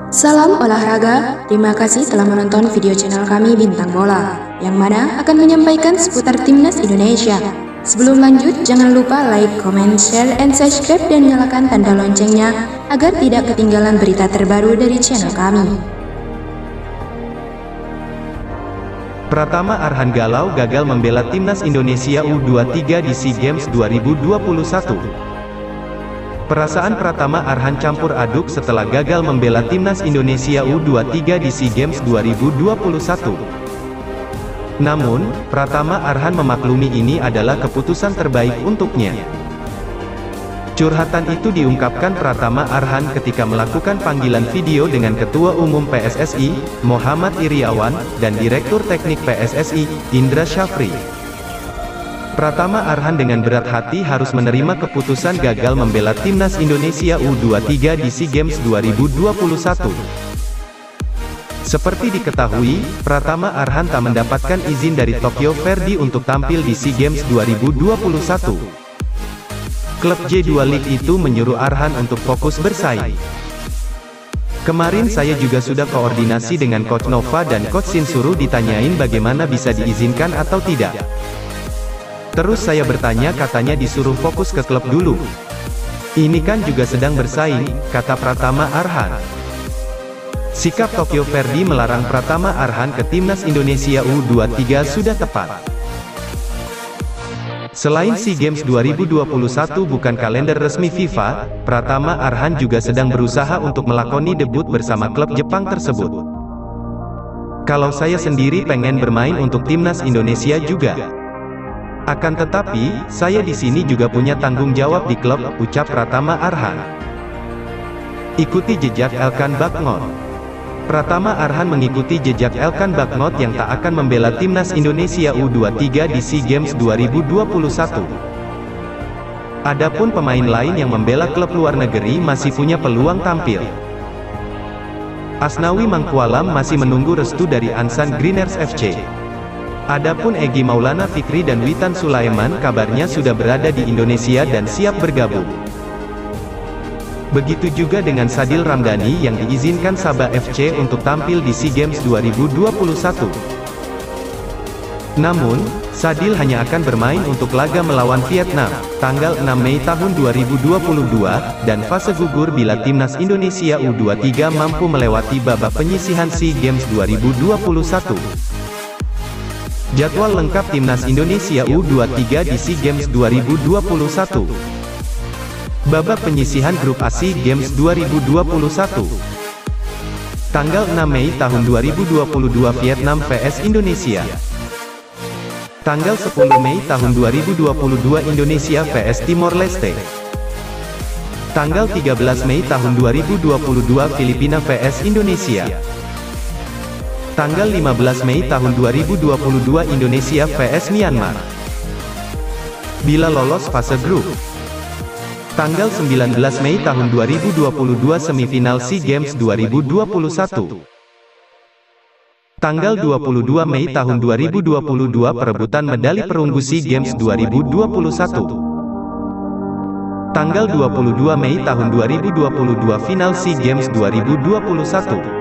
Salam olahraga, terima kasih telah menonton video channel kami Bintang Bola, yang mana akan menyampaikan seputar Timnas Indonesia. Sebelum lanjut, jangan lupa like, comment, share, and subscribe dan nyalakan tanda loncengnya agar tidak ketinggalan berita terbaru dari channel kami. Pratama Arhan galau gagal membela Timnas Indonesia U23 di SEA Games 2021. Perasaan Pratama Arhan campur aduk setelah gagal membela Timnas Indonesia U23 di SEA Games 2021. Namun, Pratama Arhan memaklumi ini adalah keputusan terbaik untuknya. Curhatan itu diungkapkan Pratama Arhan ketika melakukan panggilan video dengan Ketua Umum PSSI, Muhammad Iriawan, dan Direktur Teknik PSSI, Indra Syafri. Pratama Arhan dengan berat hati harus menerima keputusan gagal membela Timnas Indonesia U23 di SEA Games 2021. Seperti diketahui, Pratama Arhan tak mendapatkan izin dari Tokyo Verdy untuk tampil di SEA Games 2021. Klub J2 League itu menyuruh Arhan untuk fokus bersaing. Kemarin saya juga sudah koordinasi dengan Coach Nova dan Coach Shin suruh ditanyain bagaimana bisa diizinkan atau tidak. Terus saya bertanya, katanya disuruh fokus ke klub dulu. Ini kan juga sedang bersaing, kata Pratama Arhan. Sikap Tokyo Verdy melarang Pratama Arhan ke Timnas Indonesia U23 sudah tepat. Selain SEA Games 2021 bukan kalender resmi FIFA, Pratama Arhan juga sedang berusaha untuk melakoni debut bersama klub Jepang tersebut. Kalau saya sendiri pengen bermain untuk Timnas Indonesia juga. Akan tetapi, saya di sini juga punya tanggung jawab di klub, ucap Pratama Arhan. Ikuti jejak Elkan Bagnot. Pratama Arhan mengikuti jejak Elkan Bagnot yang tak akan membela Timnas Indonesia U23 di SEA Games 2021. Adapun pemain lain yang membela klub luar negeri masih punya peluang tampil. Asnawi Mangkualam masih menunggu restu dari Ansan Greeners FC. Adapun Egy Maulana Fikri dan Witan Sulaiman kabarnya sudah berada di Indonesia dan siap bergabung. Begitu juga dengan Sadil Ramdhani yang diizinkan Sabah FC untuk tampil di SEA Games 2021. Namun, Sadil hanya akan bermain untuk laga melawan Vietnam, tanggal 6 Mei tahun 2022, dan fase gugur bila Timnas Indonesia U23 mampu melewati babak penyisihan SEA Games 2021. Jadwal lengkap Timnas Indonesia U23 di SEA Games 2021. Babak penyisihan grup A SEA Games 2021. Tanggal 6 Mei tahun 2022 Vietnam vs Indonesia. Tanggal 10 Mei tahun 2022 Indonesia vs Timor Leste. Tanggal 13 Mei tahun 2022 Filipina vs Indonesia. Tanggal 15 Mei tahun 2022 Indonesia vs Myanmar. Bila lolos fase grup. Tanggal 19 Mei tahun 2022 semifinal SEA Games 2021. Tanggal 22 Mei tahun 2022 perebutan medali perunggu SEA Games 2021. Tanggal 22 Mei tahun 2022 final SEA Games 2021.